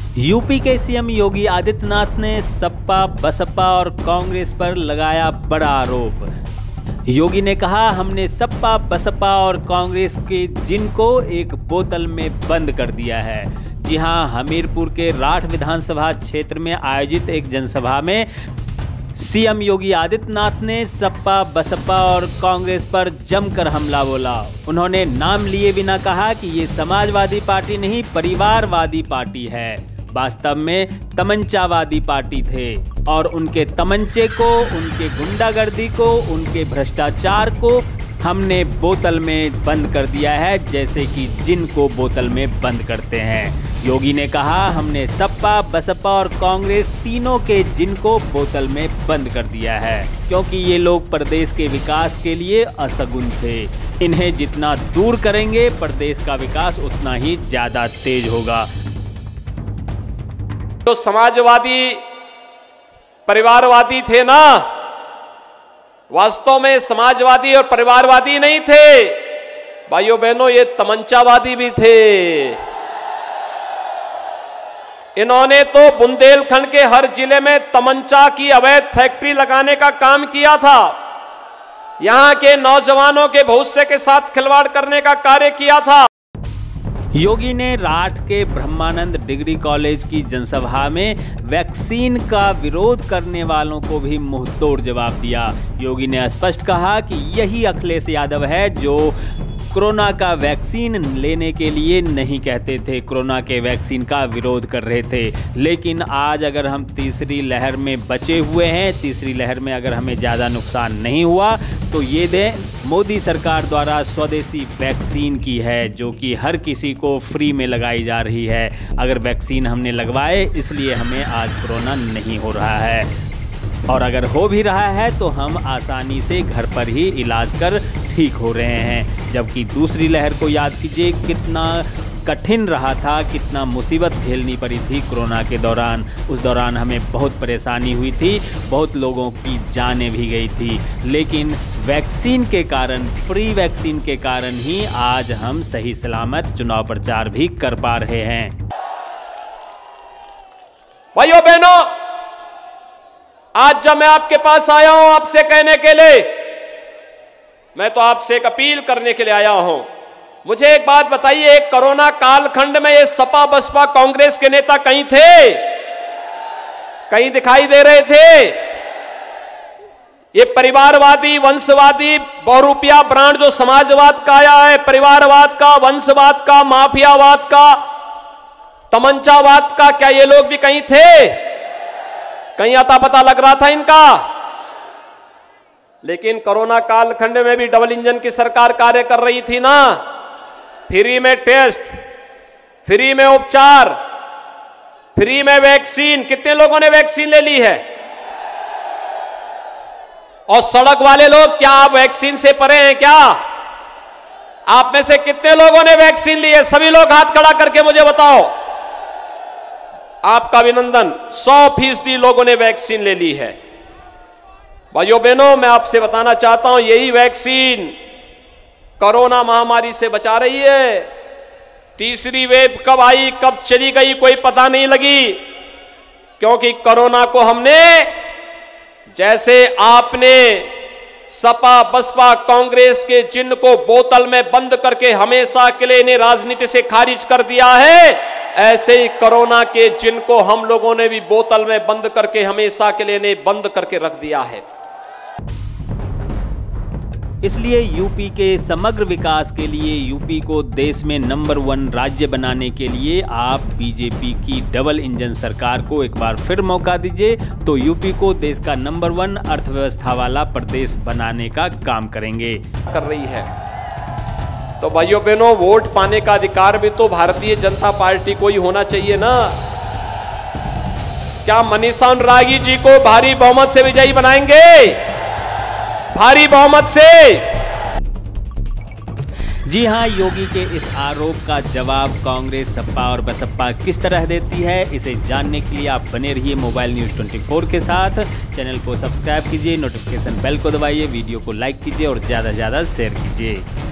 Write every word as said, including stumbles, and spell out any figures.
UP के CM Yogi Adityanath ने सपा, बसपा और कांग्रेस पर लगाया बड़ा आरोप। योगी ने कहा, हमने सपा, बसपा और कांग्रेस के जिन को एक बोतल में बंद कर दिया है। जी हां, हमीरपुर के राठ विधानसभा क्षेत्र में आयोजित एक जनसभा में सीएम योगी आदित्यनाथ ने सपा, बसपा और कांग्रेस पर जमकर हमला बोला। उन्होंने नाम लिए बिना कहा कि ये समाजवादी पार्टी नहीं, परिवारवादी पार्टी है। वास्तव में तमंचावादी पार्टी थे और उनके तमंचे को, उनके गुंडागर्दी को, उनके भ्रष्टाचार को हमने बोतल में बंद कर दिया है, जैसे कि जिन को बोतल में बंद करते हैं। योगी ने कहा, हमने सपा, बसपा और कांग्रेस तीनों के जिन को बोतल में बंद कर दिया है, क्योंकि ये लोग प्रदेश के विकास के लिए असगुन थे। इन्हें जितना दूर करेंगे, प्रदेश का विकास उतना ही ज्यादा तेज होगा। जो समाजवादी परिवारवादी थे ना, वास्तव में समाजवादी और परिवारवादी नहीं थे भाइयों बहनों, ये तमंचावादी भी थे। इन्होंने तो बुंदेलखंड के हर जिले में तमंचा की अवैध फैक्ट्री लगाने का काम किया था। यहां के नौजवानों के भविष्य के साथ खिलवाड़ करने का कार्य किया था। योगी ने राठ के ब्रह्मानंद डिग्री कॉलेज की जनसभा में वैक्सीन का विरोध करने वालों को भी मुंहतोड़ जवाब दिया। योगी ने स्पष्ट कहा कि यही अखिलेश यादव है जो कोरोना का वैक्सीन लेने के लिए नहीं कहते थे, कोरोना के वैक्सीन का विरोध कर रहे थे। लेकिन आज अगर हम तीसरी लहर में बचे हुए हैं, तीसरी लहर में अगर हमें ज़्यादा नुकसान नहीं हुआ, तो ये दें मोदी सरकार द्वारा स्वदेशी वैक्सीन की है, जो कि हर किसी को फ्री में लगाई जा रही है। अगर वैक्सीन हमने लगवाए, इसलिए हमें आज कोरोना नहीं हो रहा है, और अगर हो भी रहा है तो हम आसानी से घर पर ही इलाज कर ठीक हो रहे हैं। जबकि दूसरी लहर को याद कीजिए, कितना कठिन रहा था, कितना मुसीबत झेलनी पड़ी थी कोरोना के दौरान। उस दौरान हमें बहुत परेशानी हुई थी, बहुत लोगों की जानें भी गई थी। लेकिन वैक्सीन के कारण, फ्री वैक्सीन के कारण ही आज हम सही सलामत चुनाव प्रचार भी कर पा रहे हैं। भाइयों बहनों, आज जब मैं आपके पास आया हूं आपसे कहने के लिए, मैं तो आपसे एक अपील करने के लिए आया हूं। मुझे एक बात बताइए, एक कोरोना कालखंड में ये सपा, बसपा, कांग्रेस के नेता कहीं थे? कहीं दिखाई दे रहे थे? ये परिवारवादी, वंशवादी, बहुरूपिया ब्रांड जो समाजवाद का आया है, परिवारवाद का, वंशवाद का, माफियावाद का, तमंचावाद का, क्या ये लोग भी कहीं थे? कहीं अता पता लग रहा था इनका? लेकिन कोरोना कालखंड में भी डबल इंजन की सरकार कार्य कर रही थी ना। फ्री में टेस्ट, फ्री में उपचार, फ्री में वैक्सीन। कितने लोगों ने वैक्सीन ले ली है? और सड़क वाले लोग, क्या आप वैक्सीन से परे हैं क्या? आप में से कितने लोगों ने वैक्सीन ली है? सभी लोग हाथ खड़ा करके मुझे बताओ। आपका अभिनंदन, सौ फीसदी लोगों ने वैक्सीन ले ली है। भाइयों बहनों, मैं आपसे बताना चाहता हूं, यही वैक्सीन कोरोना महामारी से बचा रही है। तीसरी वेव कब आई, कब चली गई, कोई पता नहीं लगी, क्योंकि कोरोना को हमने, जैसे आपने सपा, बसपा, कांग्रेस के चिन्ह को बोतल में बंद करके हमेशा के लिए इन्हें राजनीति से खारिज कर दिया है, ऐसे ही कोरोना के चिन्ह को हम लोगों ने भी बोतल में बंद करके हमेशा के लिए इन्हें बंद करके रख दिया है। इसलिए यूपी के समग्र विकास के लिए, यूपी को देश में नंबर वन राज्य बनाने के लिए आप बीजेपी की डबल इंजन सरकार को एक बार फिर मौका दीजिए, तो यूपी को देश का नंबर वन अर्थव्यवस्था वाला प्रदेश बनाने का काम करेंगे। कर रही है तो भाइयों बहनों, वोट पाने का अधिकार भी तो भारतीय जनता पार्टी को ही होना चाहिए ना। क्या मनीषा अनुरागी जी को भारी बहुमत से विजयी बनाएंगे? भारी बहुमत से? जी हां, योगी के इस आरोप का जवाब कांग्रेस, सपा और बसपा किस तरह देती है, इसे जानने के लिए आप बने रहिए मोबाइल न्यूज़ चौबीस के साथ। चैनल को सब्सक्राइब कीजिए, नोटिफिकेशन बेल को दबाइए, वीडियो को लाइक कीजिए और ज़्यादा से ज़्यादा शेयर कीजिए।